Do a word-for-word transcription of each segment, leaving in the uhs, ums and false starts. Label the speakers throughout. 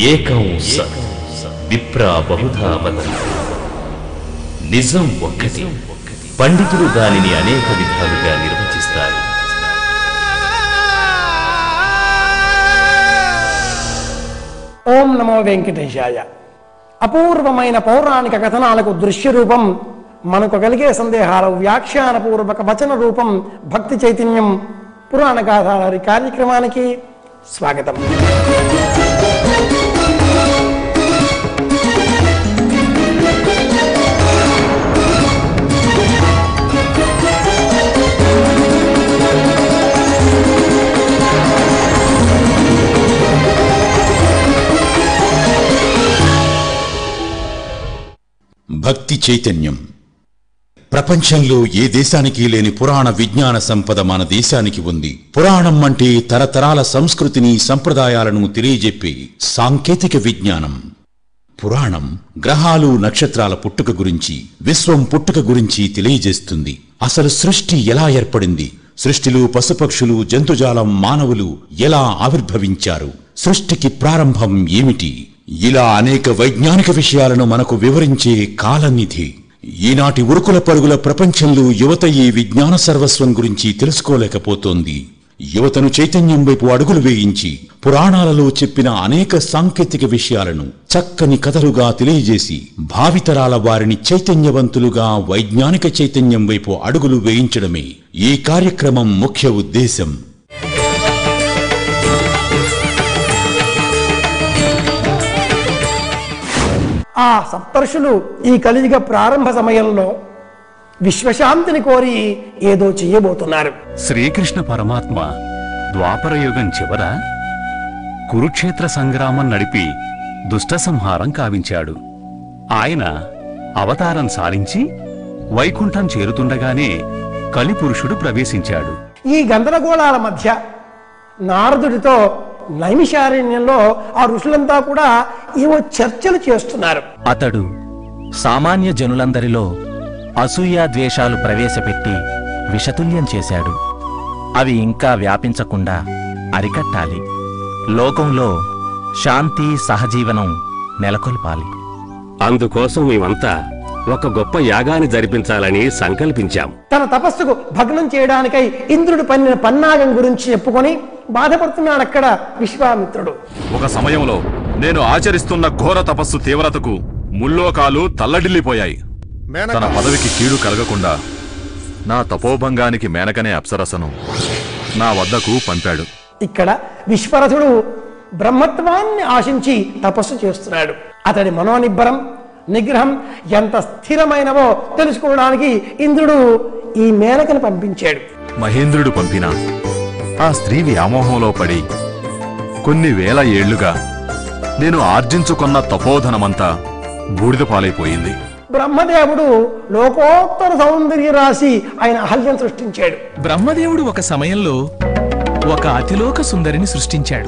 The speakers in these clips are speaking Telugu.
Speaker 1: ఏకం సత్ విప్రా బహుధా వదంతి. నిజం ఒక్కటి, పండితులు దానిని అనేక విధాలుగా నిర్వచిస్తారు.
Speaker 2: ఓం నమో వెంకటేశాయ. అపూర్వమైన పౌరాణిక కథనాలకు దృశ్య రూపం, మనకు కలిగే సందేహాల వ్యాఖ్యానపూర్వక వచన రూపం భక్తి చైతన్యం పురాణ గాథాల కార్యక్రమానికి స్వాగతం.
Speaker 3: భక్తి చైతన్యం. ప్రపంచంలో ఏ దేశానికి లేని పురాణ విజ్ఞాన సంపద మన దేశానికి ఉంది. పురాణం అంటే తరతరాల సంస్కృతిని, సంప్రదాయాలను తెలియజెప్పే సాంకేతిక విజ్ఞానం. పురాణం గ్రహాలు, నక్షత్రాల పుట్టుక గురించి, విశ్వం పుట్టుక గురించి తెలియజేస్తుంది. అసలు సృష్టి ఎలా ఏర్పడింది, సృష్టిలో పశుపక్షులు, జంతుజాలం, మానవులు ఎలా ఆవిర్భవించారు, సృష్టికి ప్రారంభం ఏమిటి, ఇలా అనేక వైజ్ఞానిక విషయాలను మనకు వివరించే కాలనిధి. ఈనాటి ఉరుకుల పరుగుల ప్రపంచంలో యువత ఈ విజ్ఞాన సర్వస్వం గురించి తెలుసుకోలేకపోతోంది. యువతను చైతన్యం వైపు అడుగులు వేయించి పురాణాలలో చెప్పిన అనేక సాంకేతిక విషయాలను చక్కని కథలుగా తెలియజేసి భావితరాల వారిని చైతన్యవంతులుగా వైజ్ఞానిక చైతన్యం వైపు అడుగులు వేయించడమే ఈ కార్యక్రమం ముఖ్య ఉద్దేశం.
Speaker 2: ఆ సప్తర్షులు ఈ కలియుగ ప్రారంభ సమయంలో విశ్వశాంతిని కోరి ఏదో చెయ్యబోతున్నారు.
Speaker 4: శ్రీకృష్ణ పరమాత్మ ద్వాపరయుగం చివర కురుక్షేత్ర సంగ్రామం నడిపి దుష్ట సంహారం కావించాడు. ఆయన అవతారం సారించి వైకుంఠం చేరుతుండగానే కలిపురుషుడు ప్రవేశించాడు.
Speaker 2: ఈ గందరగోళాల మధ్య నారదుడితో నైమిషారణ్యంలో ఆ ఋషులంతా కూడా ఏవో చర్చలు చేస్తున్నారు.
Speaker 5: అతడు సామాన్య జనులందరిలో అసూయ ద్వేషాలు ప్రవేశపెట్టి విషతుల్యం చేశాడు. అవి ఇంకా వ్యాపించకుండా అరికట్టాలి. లోకంలో శాంతి సహజీవనం నెలకొల్పాలి.
Speaker 6: అందుకోసం మేమంతా ఒక గొప్ప యాగాన్ని జరిపించాలని సంకల్పించాం.
Speaker 2: తన తపస్సుకు భగ్నం చేయడానికై ఇంద్రుడు పన్నిన పన్నాగం గురించి చెప్పుకొని బాధపడుతున్నాడు అక్కడ విశ్వామిత్రుడు.
Speaker 7: ఒక సమయంలో నేను ఆచరిస్తున్న ఘోర తపస్సు తీవ్రతకు ముల్లోకాలు తల్లడిల్లిపోయాయి. తన పదవికి కీడు కలగకుండా నా తపోభంగానికి మేనకనే అప్సరసను నా వద్దకు పంపాడు.
Speaker 2: ఇక్కడ విశ్వరథుడు బ్రహ్మత్వాన్ని ఆశించి తపస్సు చేస్తున్నాడు. అతడి మనోనిబ్బరం, నిగ్రహం ఎంత స్థిరమైనవో తెలుసుకోవడానికి ఇంద్రుడు ఈ మేనకను పంపించాడు.
Speaker 7: మహేంద్రుడు పంపిన ఆ స్త్రీ వ్యామోహంలో పడి కొన్ని వేల ఏళ్లుగా నేను ఆర్జించుకున్న తపోధనమంతా బూడిద పాలైపోయింది.
Speaker 2: బ్రహ్మదేవుడు లోకోత్తర సౌందర్య రాశి ఆయన అహల్యం సృష్టించాడు.
Speaker 8: బ్రహ్మదేవుడు ఒక సమయంలో ఒక అతిలోక సుందరిని సృష్టించాడు.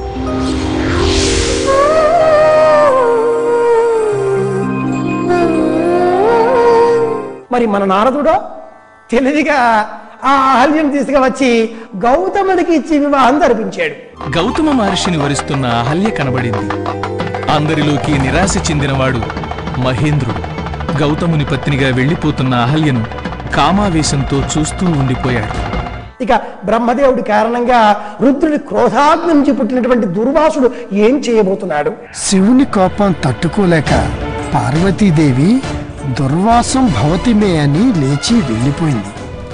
Speaker 2: మరి మన నారదుడో తెలివిగా ఆ అహల్యం తీసుకువచ్చి గౌతముడికి ఇచ్చి వివాహం జరిపించాడు.
Speaker 8: గౌతమ మహర్షిని వరిస్తున్న అహల్య కనబడింది. అందరిలోకి నిరాశ చెందినవాడు మహేంద్రుడు. గౌతముని పత్నిగా వెళ్లిపోతున్న అహల్యను కామావేశంతో చూస్తూ ఉండిపోయాడు.
Speaker 2: ఇక బ్రహ్మదేవుడి కారణంగా రుద్రుడి క్రోధాగ్ని నుంచి పుట్టినటువంటి దుర్వాసుడు ఏం చేయబోతున్నాడు?
Speaker 9: శివుని కోపం తట్టుకోలేక పార్వతీదేవి దుర్వాసం భవతిమే అని లేచి వెళ్ళిపోయింది.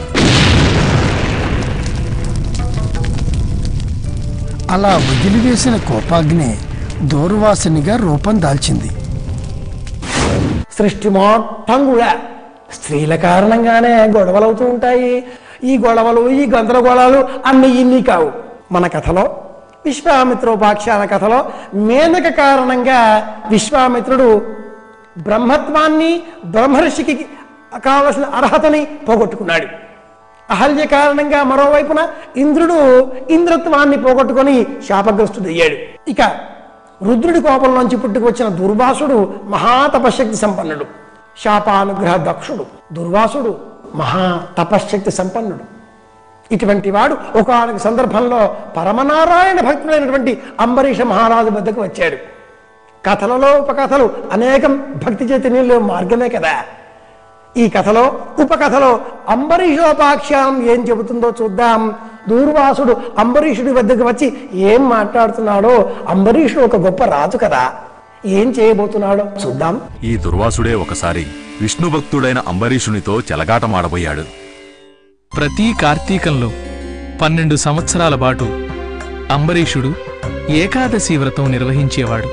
Speaker 9: అలా వదిలివేసిన కోపాగ్ని దూర్వాసునిగా రూపం దాల్చింది.
Speaker 2: సృష్టి మొత్తం కూడా స్త్రీల కారణంగానే గొడవలు అవుతూ ఉంటాయి. ఈ గొడవలు, ఈ గందరగోళాలు అన్ని ఇన్ని కావు. మన కథలో విశ్వామిత్రోపాఖ్యాన కథలో మేనక కారణంగా విశ్వామిత్రుడు బ్రహ్మత్వాన్ని, బ్రహ్మర్షికి కావలసిన అర్హతని పోగొట్టుకున్నాడు. అహల్య కారణంగా మరోవైపున ఇంద్రుడు ఇంద్రత్వాన్ని పోగొట్టుకొని శాపగ్రస్తుడయ్యాడు. ఇక రుద్రుడి కోపంలోంచి పుట్టుకొచ్చిన దుర్వాసుడు మహాతపశక్తి సంపన్నుడు, శాపానుగ్రహ దక్షుడు. దుర్వాసుడు మహా తపశ్శక్తి సంపన్నుడు. ఇటువంటి వాడు ఒకానొక సందర్భంలో పరమనారాయణ భక్తుడైనటువంటి అంబరీష మహారాజు వద్దకు వచ్చాడు. కథలలో ఉపకథలు అనేకం భక్తి చైతన్యంలో మార్గమే కదా. ఈ కథలో ఉపకథలో అంబరీషోపాఖ్యానం ఏం చెబుతుందో చూద్దాం. దూర్వాసుడు అంబరీషుడి వద్దకు వచ్చి ఏం మాట్లాడుతున్నాడో, అంబరీషుడు ఒక గొప్ప రాజు కదా, ఏం చేయబోతున్నాడో చూద్దాం.
Speaker 7: ఈ దుర్వాసుడే ఒకసారి విష్ణు భక్తుడైన అంబరీషునితో చెలగాటమాడబోయాడు.
Speaker 8: ప్రతి కార్తీకంలో పన్నెండు సంవత్సరాల పాటు అంబరీషుడు ఏకాదశి వ్రతం నిర్వహించేవాడు.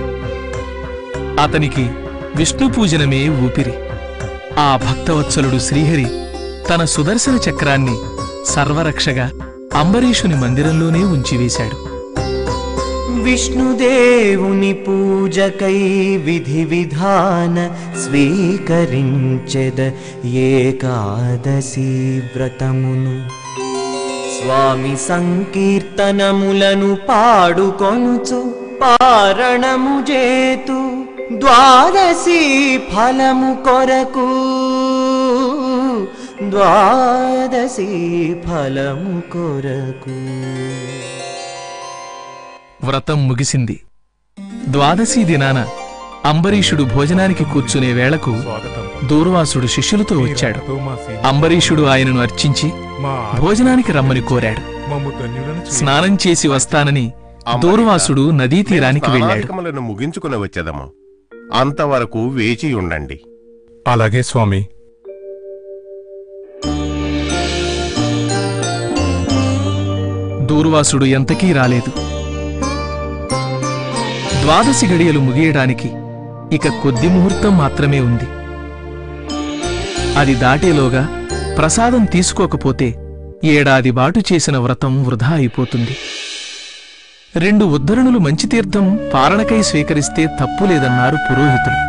Speaker 8: అతనికి విష్ణు పూజనమే ఊపిరి. ఆ భక్తవత్సలుడు శ్రీహరి తన సుదర్శన చక్రాన్ని సర్వరక్షగా అంబరీషుని మందిరంలోనే ఉంచివేశాడు.
Speaker 10: విష్ణుదేవుని పూజకై విధి విధాన స్వీకరించెద ఏకాదశి వ్రతమును. స్వామి సంకీర్తనములను పాడుకొనుచు పారణము చేతు ద్వాదశి ఫలము కొరకు ద్వాదశి ఫలము కొరకు.
Speaker 8: వ్రతం ముగిసింది. ద్వాదశి దినాన అంబరీషుడు భోజనానికి కూర్చునే వేళకు దూర్వాసుడు శిష్యులతో వచ్చాడు. అంబరీషుడు ఆయనను అర్చించి భోజనానికి రమ్మని కోరాడు. స్నానం చేసి వస్తానని దూర్వాసుడు నదీ తీరానికి వెళ్ళాడు.
Speaker 11: ముగించుకుని వచ్చేదమ్మా, అంతవరకు వేచి ఉండండి.
Speaker 12: అలాగే స్వామి.
Speaker 8: దూర్వాసుడు ఎంతకీ రాలేదు. ద్వాదశి గడియలు ముగియడానికి ఇక కొద్ది ముహూర్తం మాత్రమే ఉంది. అది దాటేలోగా ప్రసాదం తీసుకోకపోతే ఏడాది బాటు చేసిన వ్రతం వృధా అయిపోతుంది. రెండు ఉద్ధరణులు మంచి తీర్థం పారణకై స్వీకరిస్తే తప్పులేదన్నారు పురోహితులు.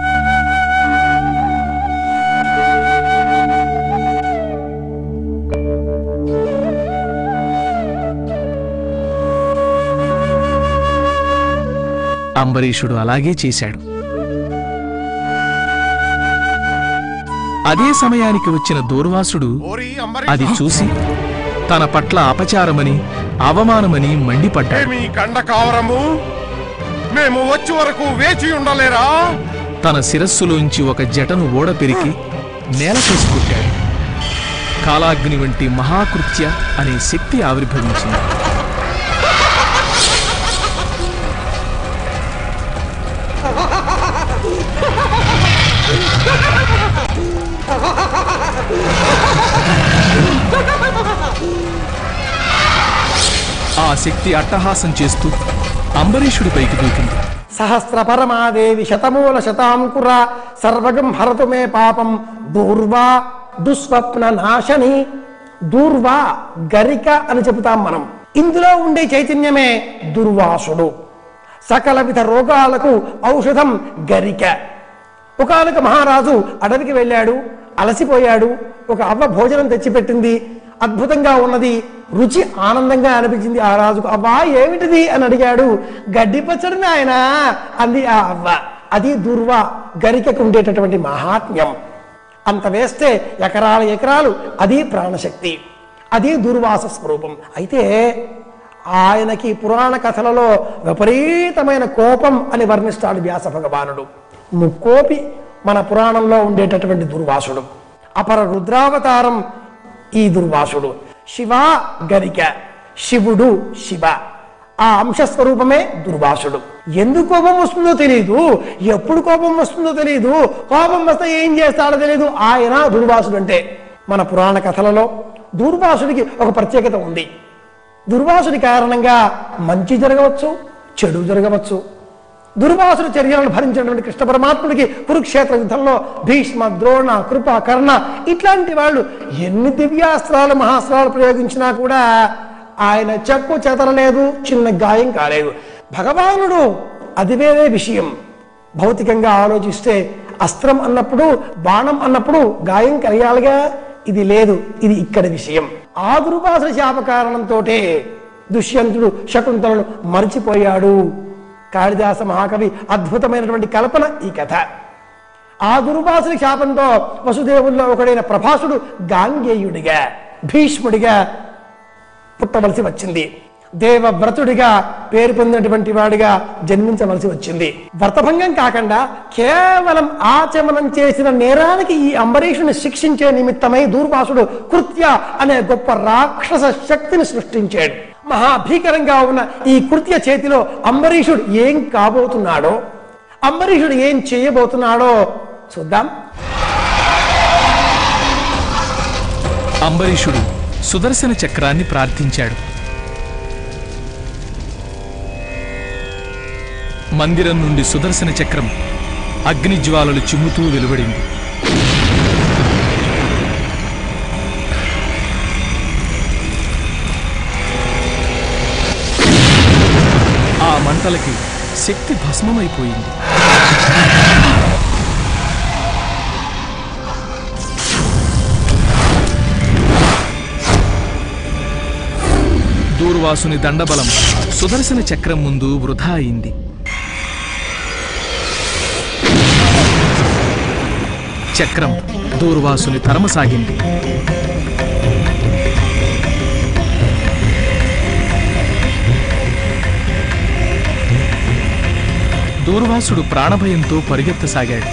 Speaker 8: అంబరీషుడు అలాగే చేశాడు. అదే సమయానికి వచ్చిన దూర్వాసుడు అది చూసి తన పట్ల అపచారమని అవమానమని మండిపడ్డాడు.
Speaker 11: మేము వచ్చే వరకు వేచి ఉండలేరా?
Speaker 8: తన శిరస్సులోంచి ఒక జటను ఓడ పెరికి నేల చేసుకుంటాడు. కాలాగ్ని వంటి మహాకృత్య అనే శక్తి ఆవిర్భవించింది. ఆ శక్తి అట్టహాసం చేస్తూ అంబరీషుడి పైకి దూకింది.
Speaker 2: సహస్ర పరమాదేవి శతమూల శతాంకుర సర్వగం హరతు మే పాపం దూర్వా దుస్వప్న నాశని. దూర్వా గరిక అని చెబుతాం మనం. ఇందులో ఉండే చైతన్యమే దుర్వాసుడు. సకల విధ రోగాలకు ఔషధం గరిక. ఒకనొక మహారాజు అడవికి వెళ్ళాడు, అలసిపోయాడు. ఒక అవ్వ భోజనం తెచ్చిపెట్టింది, అద్భుతంగా ఉన్నది, రుచి ఆనందంగా అనిపించింది ఆ రాజుకు. అవ్వా ఏమిటిది అని అడిగాడు. గడ్డి పచ్చడిని ఆయన అంది ఆ అవ్వ. అది దుర్వా గరికకు ఉండేటటువంటి మహాత్మ్యం. అంత వేస్తే ఎకరాల ఎకరాలు, అది ప్రాణశక్తి, అది దుర్వాస స్వరూపం. అయితే ఆయనకి పురాణ కథలలో విపరీతమైన కోపం అని వర్ణిస్తాడు వ్యాస భగవానుడు. ముక్కోపి మన పురాణంలో ఉండేటటువంటి దుర్వాసుడు. అపర రుద్రావతారం ఈ దుర్వాసుడు. శివ గరిక, శివుడు శివ, ఆ అంశస్వరూపమే దుర్వాసుడు. ఎందుకు కోపం వస్తుందో తెలియదు, ఎప్పుడు కోపం వస్తుందో తెలియదు, కోపం వస్తే ఏం చేస్తాడో తెలియదు. ఆయన దుర్వాసుడు. అంటే మన పురాణ కథలలో దుర్వాసుడికి ఒక ప్రత్యేకత ఉంది. దుర్వాసుడి కారణంగా మంచి జరగవచ్చు, చెడు జరగవచ్చు. దుర్వాసుడి చర్యలను భరించినటువంటి కృష్ణ పరమాత్ముడికి కురుక్షేత్ర యుద్ధంలో భీష్మ, ద్రోణ, కృప, కర్ణ ఇట్లాంటి వాళ్ళు ఎన్ని దివ్యాస్త్రాలు మహాస్త్రాలు ప్రయోగించినా కూడా ఆయన చెక్కు చెదరలేదు, చిన్న గాయం కాలేదు. భగవానుడు అది వేరే విషయం. భౌతికంగా ఆలోచిస్తే అస్త్రం అన్నప్పుడు, బాణం అన్నప్పుడు గాయం కలిగాలిగా, ఇది లేదు. ఇది ఇక్కడ విషయం. ఆ దుర్వాసుడి శాప కారణంతో దుష్యంతుడు శకుంతలను మరిచిపోయాడు. కాళిదాస మహాకవి అద్భుతమైనటువంటి కల్పన ఈ కథ. ఆ దుర్వాసుడి శాపంతో వసుదేవుల్లో ఒకడైన ప్రభాసుడు గాంగేయుడిగా, భీష్ముడిగా పుట్టవలసి వచ్చింది. దేవవ్రతుడిగా పేరు పొందినటువంటి వాడిగా జన్మించవలసి వచ్చింది. వ్రతభంగం కాకుండా కేవలం ఆచమనం చేసిన నేరానికి ఈ అంబరీషుని శిక్షించే నిమిత్తమై దూర్వాసుడు కృత్య అనే గొప్ప రాక్షస శక్తిని సృష్టించాడు. మహాభీకరంగా ఉన్న ఈ కృత్య చేతిలో అంబరీషుడు ఏం కాబోతున్నాడో, అంబరీషుడు ఏం చేయబోతున్నాడో చూద్దాం.
Speaker 8: అంబరీషుడు సుదర్శన చక్రాన్ని ప్రార్థించాడు. మందిరం నుండి సుదర్శన చక్రం అగ్నిజ్వాలలు చిమ్ముతూ వెలువడింది. ఆ మంటలకి శక్తి భస్మమైపోయింది. దూర్వాసుని దండబలం సుదర్శన చక్రం ముందు వృధా అయింది. చక్రం దూర్వాసుని తరమసాగింది. దూర్వాసుడు ప్రాణభయంతో పరిగెత్తసాగాడు.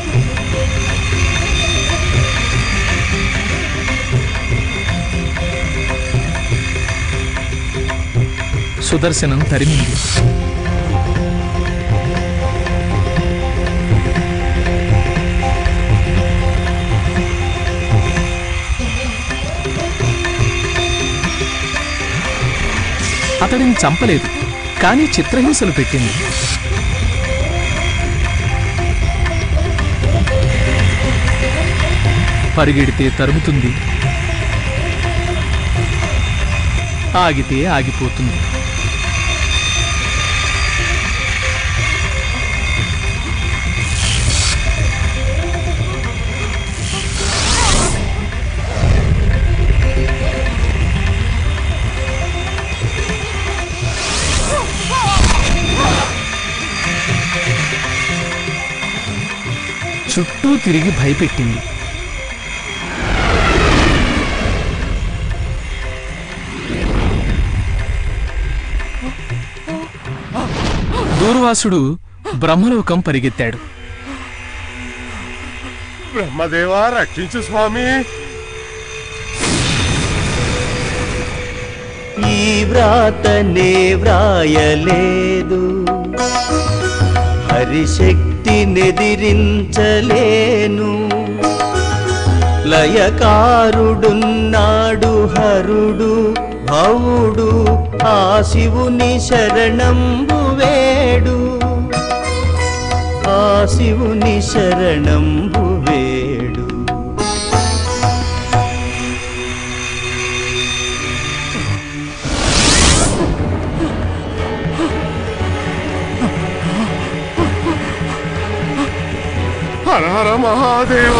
Speaker 8: సుదర్శనం తరిమింది. అతడిని చంపలేదు, కానీ చిత్రహింసలు పెట్టింది. పరిగెడితే తరుముతుంది, ఆగితే ఆగిపోతుంది. చుట్టూ తిరిగి భయపెట్టింది. దూర్వాసుడు బ్రహ్మలోకం పరిగెత్తాడు.
Speaker 11: బ్రహ్మదేవా రక్షించు స్వామి.
Speaker 10: ఈ వ్రాతనే వ్రాయలేదు, హరిశక్తి నెదిరించలేను. లయకారుడున్నాడు హరుడు భవుడు, ఆ శివుని శరణంబు వేడు, ఆ శివుని శరణంబు వేడు.
Speaker 11: హర హర మహాదేవ,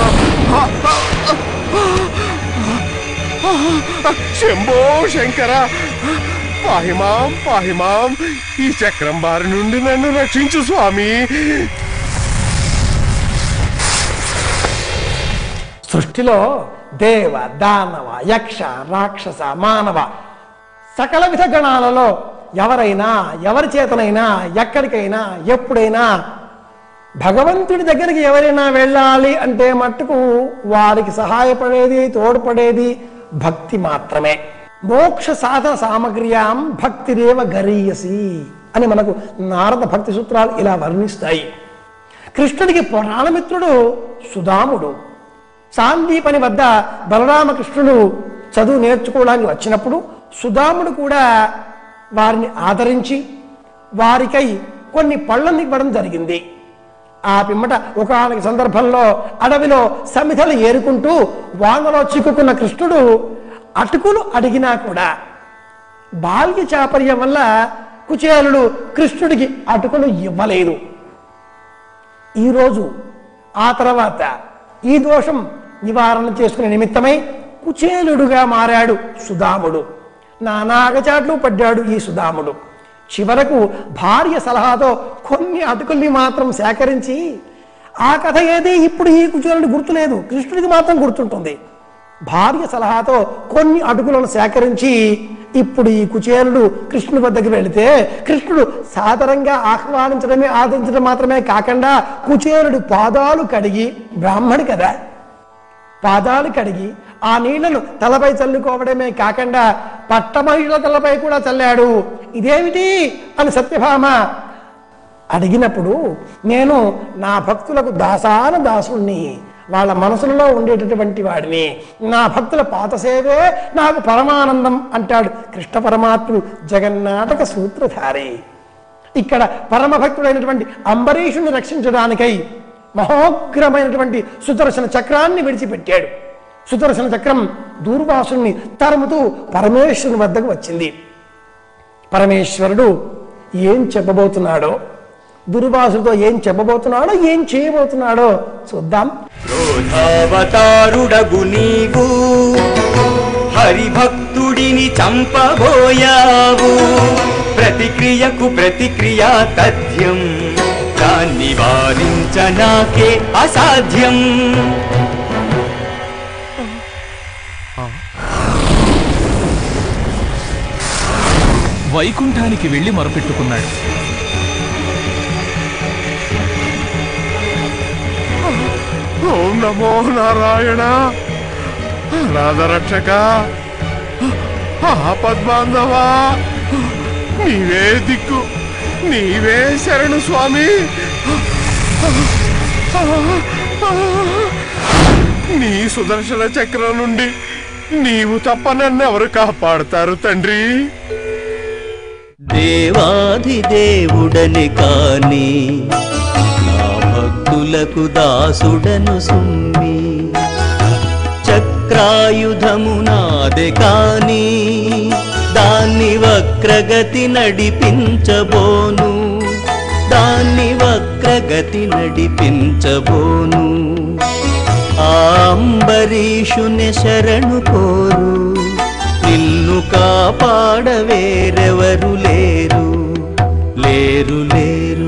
Speaker 11: శంభో శంకర, పాహిమాం పాహిమాం. ఈ చక్రం బారి నుండి నన్ను రక్షించు స్వామి.
Speaker 2: సృష్టిలో దేవ దానవ యక్ష రాక్షస మానవ సకల విధ గణాలలో ఎవరైనా ఎవరి చేతనైనా ఎక్కడికైనా ఎప్పుడైనా భగవంతుడి దగ్గరికి ఎవరైనా వెళ్ళాలి అంటే మట్టుకు వారికి సహాయపడేది తోడ్పడేది భక్తి మాత్రమే. మోక్ష సాధన సామగ్ర్యాం భక్తిరేవ గరీయసి అని మనకు నారద భక్తి సూత్రాలు ఇలా వర్ణిస్తాయి. కృష్ణుడికి పురాణమిత్రుడు సుదాముడు. సాందీపని వద్ద బలరామకృష్ణుడు చదువు నేర్చుకోవడానికి వచ్చినప్పుడు సుదాముడు కూడా వారిని ఆదరించి వారికై కొన్ని పళ్ళని ఇవ్వడం జరిగింది. ఆ పిమ్మట ఒకనొక సందర్భంలో అడవిలో సమిధలు ఏరుకుంటూ వానలో చిక్కుకున్న కృష్ణుడు అటుకులు అడిగినా కూడా బాల్య చాపర్యం వల్ల కుచేలుడు కృష్ణుడికి అటుకులు ఇవ్వలేదు. ఈరోజు ఆ తర్వాత ఈ దోషం నివారణ చేసుకునే నిమిత్తమై కుచేలుడుగా మారాడు సుదాముడు. నానాగచాట్లు పడ్డాడు ఈ సుదాముడు. చివరకు భార్య సలహాతో కొన్ని అటుకుల్ని మాత్రం సేకరించి, ఆ కథ ఏది ఇప్పుడు ఈ కుచేలుడి గుర్తులేదు, కృష్ణుడికి మాత్రం గుర్తుంటుంది. భార్య సలహాతో కొన్ని అటుకులను సేకరించి ఇప్పుడు ఈ కుచేలుడు కృష్ణుడి వద్దకు వెళితే కృష్ణుడు సాదరంగా ఆహ్వానించడమే ఆదరించడం మాత్రమే కాకుండా కుచేలుడి పాదాలు కడిగి, బ్రాహ్మణి కదా, పాదాలు కడిగి ఆ నీళ్లను తలపై చల్లుకోవడమే కాకుండా పట్టమహిళ తలపై కూడా చల్లాడు. ఇదేమిటి అని సత్యభామ అడిగినప్పుడు, నేను నా భక్తులకు దాసాన దాసుణ్ణి, వాళ్ళ మనసులలో ఉండేటటువంటి వాడిని, నా భక్తుల పాతసేవే నాకు పరమానందం అంటాడు కృష్ణ పరమాత్ముడు, జగన్నాటక సూత్రధారి. ఇక్కడ పరమభక్తుడైనటువంటి అంబరీషుని రక్షించడానికై మహోగ్రమైనటువంటి సుదర్శన చక్రాన్ని విడిచిపెట్టాడు. సుదర్శన చక్రం దూర్వాసుని తరుముతూ పరమేశ్వరుని వద్దకు వచ్చింది. పరమేశ్వరుడు ఏం చెప్పబోతున్నాడో, దుర్వాసుడితో ఏం చెప్పబోతున్నాడో, ఏం చేయబోతున్నాడో చూద్దాం.
Speaker 10: క్రోధావతారుడగు నీవు హరిభక్తుడిని చంపబోయావు, ప్రతిక్రియకు ప్రతిక్రియా తథ్యం, దాన్ని వారించనాకే అసాధ్యం.
Speaker 8: వైకుంఠానికి వెళ్లి మొరపెట్టుకున్నాడు.
Speaker 11: ఓం నమో నారాయణ, రాధరక్షక, ఆపద్బాంధవా, నీవే దిక్కు, నీవే శరణు స్వామి. నీ సుదర్శన చక్రం నుండి నీవు తప్ప నన్నెవరు కాపాడుతారు తండ్రి?
Speaker 10: దేవాధిదేవుడని కాని నా భక్తులకు దాసుడను సుమ్మి, చక్రాయుధము నాదే కాని దాన్ని వక్రగతి నడిపించబోను, దాన్ని వక్రగతి నడిపించబోను. అంబరీషుని శరణు కోరు, నిన్ను కాపాడ వేరెవరు లేరు, లేరు లేరు.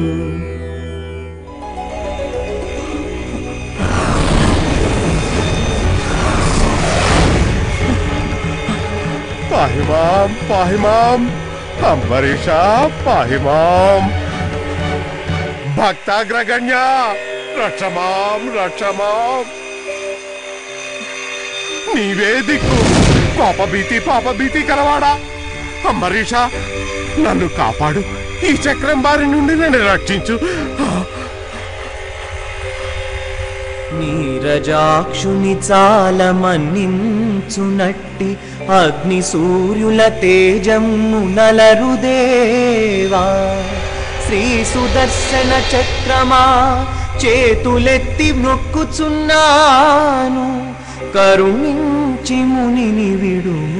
Speaker 11: పాహిమాం పాహిమాం, అంబరీష పాహిమాం, భక్తాగ్రగణ్య రక్షమాం రక్షమాం. నీవే దిక్కు, కోపభీతి పాపభీతి కలవాడా. అంబరీష నన్ను కాపాడు, ఈ చక్రం బారి నుండి నన్ను రక్షించు.
Speaker 10: నీరజాక్షుని చాల మన్నించునట్టి అగ్ని సూర్యుల తేజము నలరుదేవా, శ్రీ సుదర్శన చక్రమా చేతులెత్తి మొక్కుచున్నాను, కరుణించి మునిని విడుము.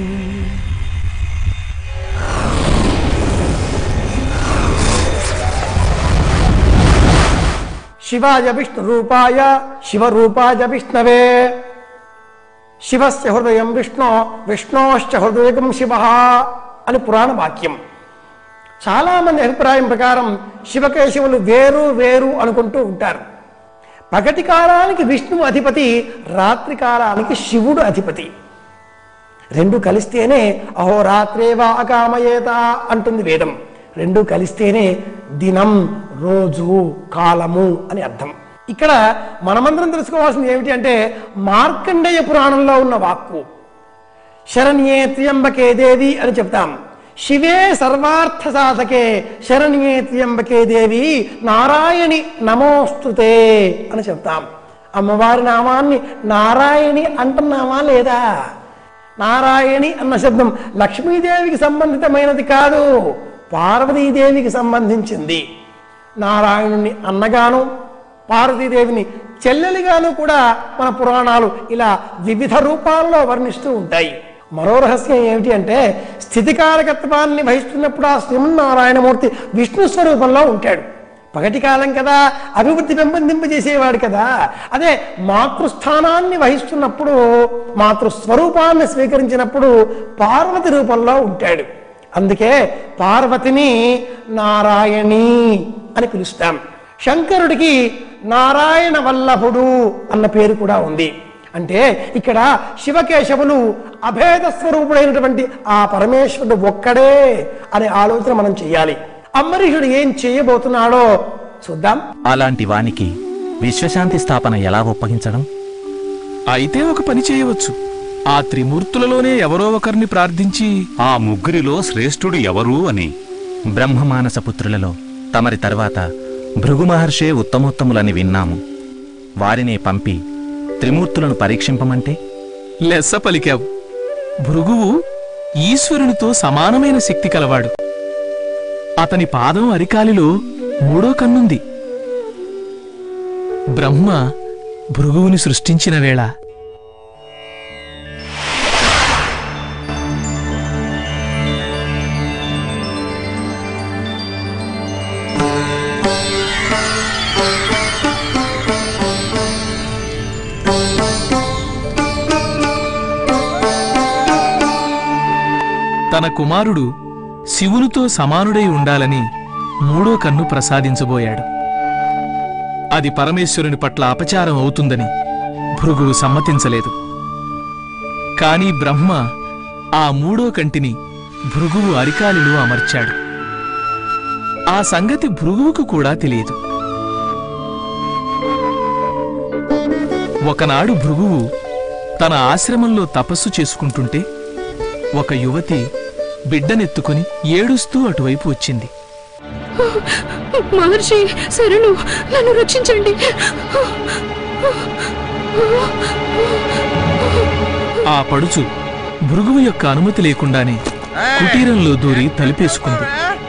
Speaker 2: శివాయ విష్ణు రూపాయ శివరూపాయ విష్ణవే, శివస్య హృదయం విష్ణు, విష్ణోశ్చ హృదయం శివ అని పురాణ వాక్యం. చాలామంది అభిప్రాయం ప్రకారం శివకేశవులు వేరు వేరు అనుకుంటూ ఉంటారు. పగటి కాలానికి విష్ణువు అధిపతి, రాత్రి కాలానికి శివుడు అధిపతి. రెండు కలిస్తేనే అహోరాత్రేవా అకామయేత అంటుంది వేదం. రెండు కలిస్తేనే దినం, రోజు, కాలము అని అర్థం. ఇక్కడ మనమందరం తెలుసుకోవాల్సింది ఏమిటి అంటే, మార్కండేయ పురాణంలో ఉన్న వాక్కు శరణ్యే త్ర్యంబకే దేవి అని చెప్తాం. శివే సర్వార్థ సాధకే శరణ్యే త్ర్యంబకే దేవి నారాయణి నమోస్తుతే అని చెప్తాం. అమ్మవారి నామాన్ని నారాయణి అంటున్నామా లేదా? నారాయణి అన్న శబ్దం లక్ష్మీదేవికి సంబంధితమైనది కాదు, పార్వతీదేవికి సంబంధించింది. నారాయణుని అన్నగాను పార్వతీదేవిని చెల్లెలిగాను కూడా మన పురాణాలు ఇలా వివిధ రూపాల్లో వర్ణిస్తూ ఉంటాయి. మరో రహస్యం ఏమిటి అంటే, స్థితికారకత్వాన్ని వహిస్తున్నప్పుడు ఆ శ్రీమన్నారాయణమూర్తి విష్ణు స్వరూపంలో ఉంటాడు. పగటి కాలం కదా, అభివృద్ధి పెంపొందింపజేసేవాడు కదా. అదే మాతృస్థానాన్ని వహిస్తున్నప్పుడు, మాతృస్వరూపాన్ని స్వీకరించినప్పుడు పార్వతి రూపంలో ఉంటాడు. అందుకే పార్వతిని నారాయణి అని పిలుస్తాం. శంకరుడికి నారాయణ వల్లభుడు అన్న పేరు కూడా ఉంది. అంటే ఇక్కడ శివకేశవులు అభేద స్వరూపుడైనటువంటి ఆ పరమేశ్వరుడు ఒక్కడే అనే ఆలోచన మనం చెయ్యాలి. అంబరీషుడు ఏం చేయబోతున్నాడో చూద్దాం.
Speaker 5: అలాంటి వానికి విశ్వశాంతి స్థాపన ఎలా ఒప్పగించడం?
Speaker 8: అయితే ఒక పని చేయవచ్చు. ఆ త్రిమూర్తులలోనే ఎవరో ఒకరిని ప్రార్థించి
Speaker 4: ఆ ముగ్గురిలో శ్రేష్ఠుడు ఎవరు అని.
Speaker 5: బ్రహ్మమానస పుత్రులలో తమరి తర్వాత భృగు మహర్షే ఉత్తమోత్తములని విన్నాము. వారినే పంపి త్రిమూర్తులను పరీక్షింపమంటే?
Speaker 8: లెస్స పలికావు. భృగువు ఈశ్వరునితో సమానమైన శక్తి కలవాడు. అతని పాదం అరికాలిలో మూడో కన్నుంది. బ్రహ్మ భృగువుని సృష్టించిన వేళ తన కుమారుడు శివునితో సమానుడై ఉండాలని మూడో కన్ను ప్రసాదించబోయాడు. అది పరమేశ్వరుని పట్ల అపచారం అవుతుందని భృగువు సమ్మతించలేదు. కాని బ్రహ్మ ఆ మూడో కంటిని భృగువు అరికాలిలో అమర్చాడు. ఆ సంగతి భృగువుకు కూడా తెలియదు. ఒకనాడు భృగువు తన ఆశ్రమంలో తపస్సు చేసుకుంటుంటే ఒక యువతి బిడ్డనెత్తుకుని ఏడుస్తూ అటువైపు వచ్చింది.
Speaker 12: మహర్షి శరణు, నన్ను రక్షించండి.
Speaker 8: ఆ పడుచు భృగువు యొక్క అనుమతి లేకుండానే కుటీరంలో దూరి తలుపేసుకుంది.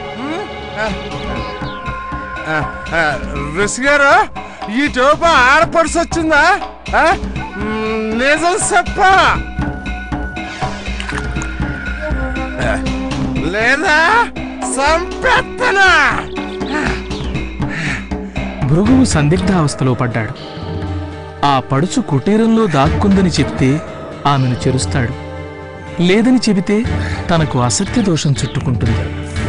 Speaker 11: ఋషి గారు, ఈ టోప ఆడపడుసు వచ్చిందా? నిజం చెప్ప లేదా సంపెత్తనా?
Speaker 8: భృగువు సందిగ్ధావస్థలో పడ్డాడు. ఆ పడుచు కుటీరంలో దాక్కుందని చెప్తే ఆమెను చెరుస్తాడు. లేదని చెబితే తనకు అసత్య దోషం చుట్టుకుంటుంది.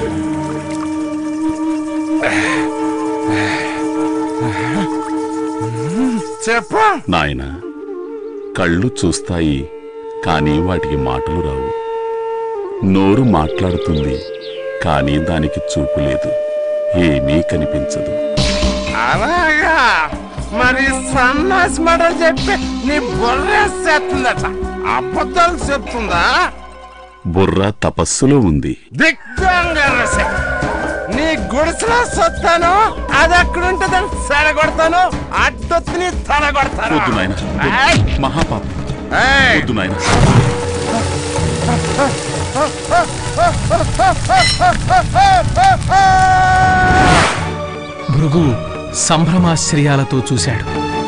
Speaker 11: చెప్పు
Speaker 7: నాయన. కళ్ళు చూస్తాయి, కానీ వాటికి మాటలు రావు. నోరు మాట్లాడుతుంది, కానీ దానికి చూపు లేదు, ఏమీ కనిపించదు.
Speaker 11: అలాగా? మరి సన్నాసి మాటలు చెప్పి నీ బుర్రేస్తుందట, అబద్ధాలు చెప్తుందా?
Speaker 7: బుర్ర తపస్సులో ఉంది.
Speaker 11: దిగ్గాంగా నీ గుడిసెలో సొత్తాను, అది అక్కడుంటుందని సెలగొడతాను, అడ్డొత్తిని తలగొడతాను.
Speaker 7: మహాపాపం.
Speaker 8: భృగువు సంభ్రమాశ్చర్యాలతో చూశాడు.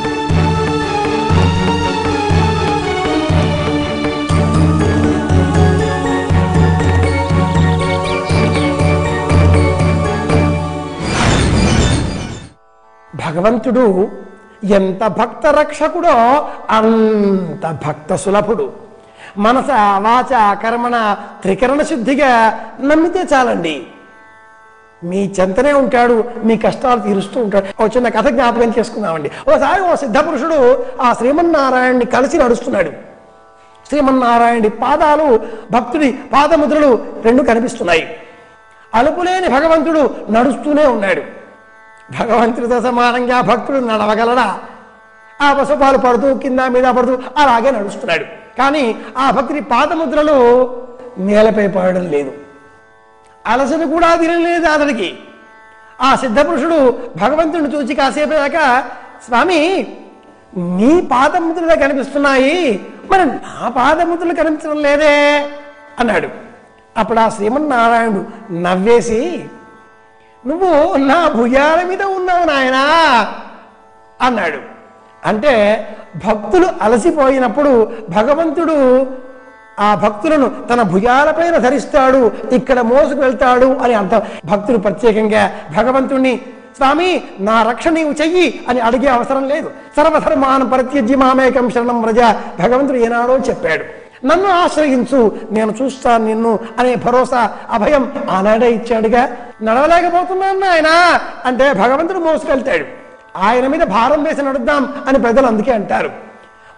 Speaker 2: భగవంతుడు ఎంత భక్త రక్షకుడో అంత భక్త సులభుడు. మనస వాచ కర్మణ త్రికరణ శుద్ధిగా నమ్మితే చాలండి, మీ చెంతనే ఉంటాడు, మీ కష్టాలు తీరుస్తూ ఉంటాడు. ఓ చిన్న కథ జ్ఞాపకం చేసుకుందామండి. ఓసారి ఓ సిద్ధపురుషుడు ఆ శ్రీమన్నారాయణ్ణి కలిసి నడుస్తున్నాడు. శ్రీమన్నారాయణుడి పాదాలు, భక్తుడి పాదముద్రలు రెండు కనిపిస్తున్నాయి. అలుపులేని భగవంతుడు నడుస్తూనే ఉన్నాడు. భగవంతుడితో సమానంగా భక్తుడు నడవగలడా? ఆ పశుపాలు పడుతూ కింద మీద పడుతూ అలాగే నడుస్తున్నాడు. కానీ ఆ భక్తుడి పాదముద్రలు నేలపై పడడం లేదు. అలసట కూడా తినలేదు అతడికి. ఆ సిద్ధపురుషుడు భగవంతుడిని చూసి కాసేపయ్యాక, స్వామి నీ పాదముద్రలు కనిపిస్తున్నాయి, మరి నా పాదముద్రలు కనిపించడం లేదే అన్నాడు. అప్పుడు ఆ శ్రీమన్నారాయణుడు నవ్వేసి, నువ్వు నా భుజాల మీద ఉన్నావు నాయనా అన్నాడు. అంటే భక్తులు అలసిపోయినప్పుడు భగవంతుడు ఆ భక్తులను తన భుజాలపైన ధరిస్తాడు, ఇక్కడ మోసుకు వెళ్తాడు అని అర్థం. భక్తులు ప్రత్యేకంగా భగవంతుణ్ణి స్వామి నా రక్షణ నీవు చెయ్యి అని అడిగే అవసరం లేదు. సర్వధర్మాన్ పరిత్యజ్య మామేకం శరణం వ్రజ, భగవంతుడు ఏనాడో చెప్పాడు. నన్ను ఆశ్రయించు, నేను చూస్తాను నిన్ను అనే భరోసా, అభయం ఆనాడే ఇచ్చాడుగా. నడవలేకపోతున్నాను ఆయన అంటే భగవంతుడు మోసుకెళ్తాడు. ఆయన మీద భారం వేసి నడుద్దాం అని ప్రజలు అందుకే అంటారు.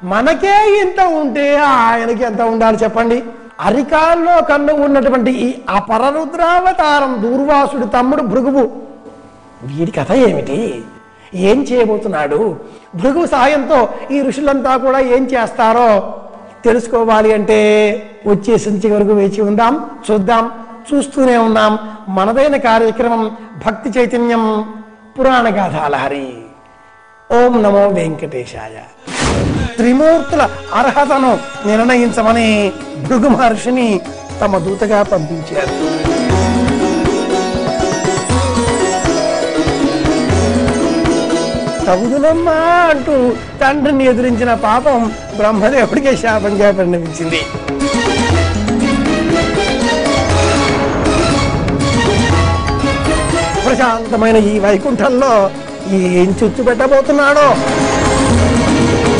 Speaker 2: మనకే ఇంత ఉంటే ఆయనకి ఎంత ఉండాలి చెప్పండి. అరికాల్లో కన్ను ఉన్నటువంటి ఈ అపరరుద్రావతారం దూర్వాసుడి తమ్ముడు భృగువు, వీడి కథ ఏమిటి, ఏం చేయబోతున్నాడు, భృగు సాయంతో ఈ ఋషులంతా కూడా ఏం చేస్తారో తెలుసుకోవాలి అంటే వచ్చేసించి వరకు వేచి ఉందాం, చూద్దాం. చూస్తూనే ఉన్నాం మనదైన కార్యక్రమం భక్తి చైతన్యం పురాణ గాథాలహరి. ఓం నమో వెంకటేశాయ. త్రిమూర్తుల అర్హతను నిర్ణయించమని భృగు మహర్షిని తమ దూతగా పంపించారు. తగుదునమ్మా అంటూ తండ్రిని ఎదిరించిన పాపం బ్రహ్మదేవుడికే శాపంగా పరిణమించింది. ప్రశాంతమైన ఈ వైకుంఠంలో ఏం చుచ్చు పెట్టబోతున్నాడో.